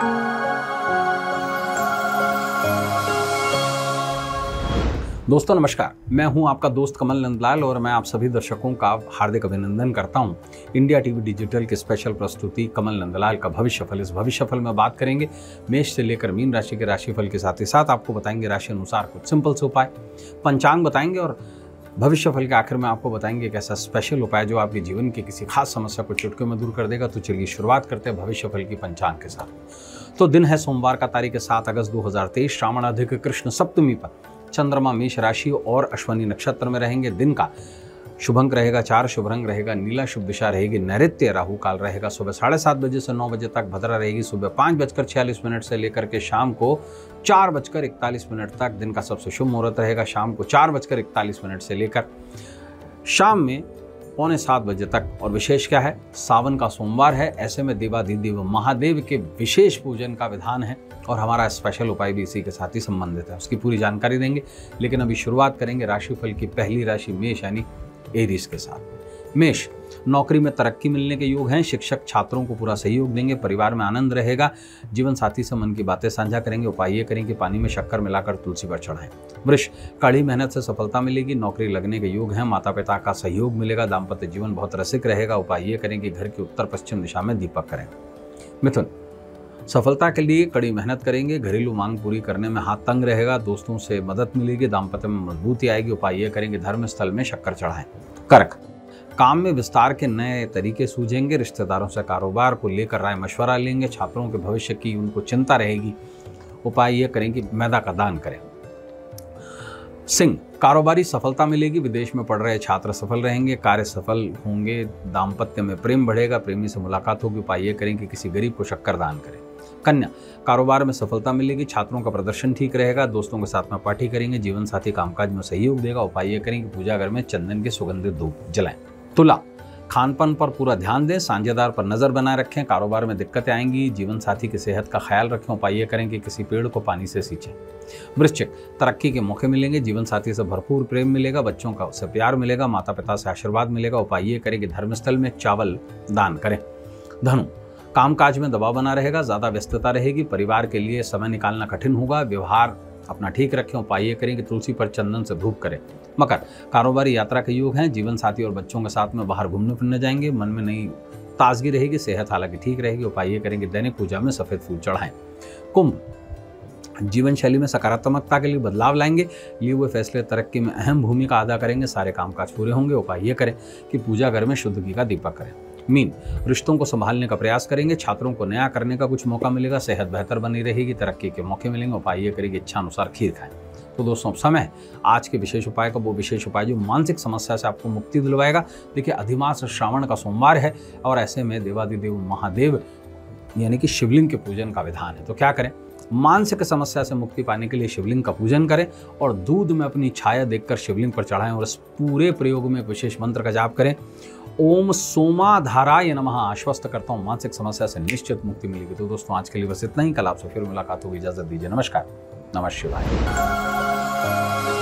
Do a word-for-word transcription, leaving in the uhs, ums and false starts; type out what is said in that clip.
दोस्तों नमस्कार, मैं हूं आपका दोस्त कमल नंदलाल और मैं आप सभी दर्शकों का हार्दिक अभिनंदन करता हूं। इंडिया टीवी डिजिटल की स्पेशल प्रस्तुति कमल नंदलाल का भविष्यफल। इस भविष्यफल में बात करेंगे मेष से लेकर मीन राशि के राशिफल के साथ ही साथ आपको बताएंगे राशि अनुसार कुछ सिंपल से उपाय, पंचांग बताएंगे और भविष्यफल के आखिर में आपको बताएंगे एक ऐसा स्पेशल उपाय जो आपके जीवन की किसी खास समस्या को चुटकियों में दूर कर देगा। तो चलिए शुरुआत करते हैं भविष्यफल की पंचांग के साथ। तो दिन है सोमवार का, तारीख सात अगस्त दो हजार तेईस, श्रावण अधिक कृष्ण सप्तमी पर चंद्रमा मेष राशि और अश्वनी नक्षत्र में रहेंगे। दिन का शुभ अंक रहेगा चार, शुभ रंग रहेगा नीला, शुभ दिशा रहेगी नैऋत्य, राहु काल रहेगा सुबह साढ़े सात बजे से नौ बजे तक, भद्रा रहेगी सुबह पाँच बजकर छियालीस मिनट से लेकर के शाम को चार बजकर इकतालीस मिनट तक। दिन का सबसे शुभ मुहूर्त रहेगा शाम को चार बजकर इकतालीस मिनट से लेकर शाम में पौने सात बजे तक। और विशेष क्या है, सावन का सोमवार है, ऐसे में देवाधिदेव महादेव के विशेष पूजन का विधान है और हमारा स्पेशल उपाय भी इसी के साथ ही संबंधित है, उसकी पूरी जानकारी देंगे। लेकिन अभी शुरुआत करेंगे राशिफल की पहली राशि मेष यानी एरीज के साथ। मेष, नौकरी में तरक्की मिलने के योग हैं, शिक्षक छात्रों को पूरा सहयोग देंगे, परिवार में आनंद रहेगा, जीवन साथी से मन की बातें साझा करेंगे। उपाय ये करें कि पानी में शक्कर मिलाकर तुलसी पर चढ़ाएं। वृष, कड़ी मेहनत से सफलता मिलेगी, नौकरी लगने के योग हैं, माता पिता का सहयोग मिलेगा, दाम्पत्य जीवन बहुत रसिक रहेगा। उपाय ये करें कि घर की उत्तर पश्चिम दिशा में दीपक करें। मिथुन, सफलता के लिए कड़ी मेहनत करेंगे, घरेलू मांग पूरी करने में हाथ तंग रहेगा, दोस्तों से मदद मिलेगी, दाम्पत्य में मजबूती आएगी। उपाय ये करेंगे धर्म स्थल में शक्कर चढ़ाएं। कर्क, काम में विस्तार के नए तरीके सूझेंगे, रिश्तेदारों से कारोबार को लेकर राय मशवरा लेंगे, छात्रों के भविष्य की उनको चिंता रहेगी। उपाय ये करें कि मैदा का दान करें। सिंह, कारोबारी सफलता मिलेगी, विदेश में पढ़ रहे छात्र सफल रहेंगे, कार्य सफल होंगे, दाम्पत्य में प्रेम बढ़ेगा, प्रेमी से मुलाकात होगी। उपाय ये करें कि किसी गरीब को शक्कर दान करें। कन्या, कारोबार में सफलता मिलेगी, छात्रों का प्रदर्शन ठीक रहेगा, दोस्तों के साथ में पार्टी करेंगे, जीवन साथी कामकाज में सहयोग देगा। उपाय ये करें कि पूजा घर में चंदन के सुगंधित धूप जलाएं। तुला, खानपान पर पूरा ध्यान दें, साझेदार पर नजर बनाए रखें, कारोबार में दिक्कतें आएंगी, जीवन साथी की सेहत का ख्याल रखें। उपाय ये करें कि किसी पेड़ को पानी से सींचें। वृश्चिक, तरक्की के मौके मिलेंगे, जीवन साथी से भरपूर प्रेम मिलेगा, बच्चों का से प्यार मिलेगा, माता पिता से आशीर्वाद मिलेगा। उपाय ये करें कि धर्मस्थल में चावल दान करें। धनु, कामकाज में दबाव बना रहेगा, ज्यादा व्यस्तता रहेगी, परिवार के लिए समय निकालना कठिन होगा, व्यवहार अपना ठीक रखें। उपाय ये करें कि तुलसी पर चंदन से धूप करें। मकर, कारोबारी यात्रा के योग हैं, जीवन साथी और बच्चों के साथ में बाहर घूमने फिरने जाएंगे, मन में नई ताजगी रहेगी, सेहत हालांकि ठीक रहेगी। उपाय ये करें कि दैनिक पूजा में सफेद फूल चढ़ाएं। कुंभ, जीवन शैली में सकारात्मकता के लिए बदलाव लाएंगे, लिए हुए फैसले तरक्की में अहम भूमिका अदा करेंगे, सारे कामकाज पूरे होंगे। उपाय ये करें कि पूजा घर में शुद्ध घी का दीपक करें। मीन, रिश्तों को संभालने का प्रयास करेंगे, छात्रों को नया करने का कुछ मौका मिलेगा, सेहत बेहतर बनी रहेगी, तरक्की के मौके मिलेंगे। उपाय ये करेंगे इच्छा अनुसार खीर खाएं। तो दोस्तों समय आज के विशेष उपाय का, वो विशेष उपाय जो मानसिक समस्या से आपको मुक्ति दिलवाएगा। देखिए अधिमास श्रावण का सोमवार है और ऐसे में देवाधिदेव महादेव यानी कि शिवलिंग के पूजन का विधान है। तो क्या करें, मानसिक समस्या से मुक्ति पाने के लिए शिवलिंग का पूजन करें और दूध में अपनी छाया देखकर शिवलिंग पर चढ़ाएं और इस पूरे प्रयोग में विशेष मंत्र का जाप करें। ओम सोमाधाराय नमः। आश्वस्त करता हूँ मानसिक समस्या से निश्चित मुक्ति मिलेगी। तो दोस्तों आज के लिए बस इतना ही, कल आपसे फिर मुलाकात होगी, इजाजत दीजिए, नमस्कार, नमः शिवाय।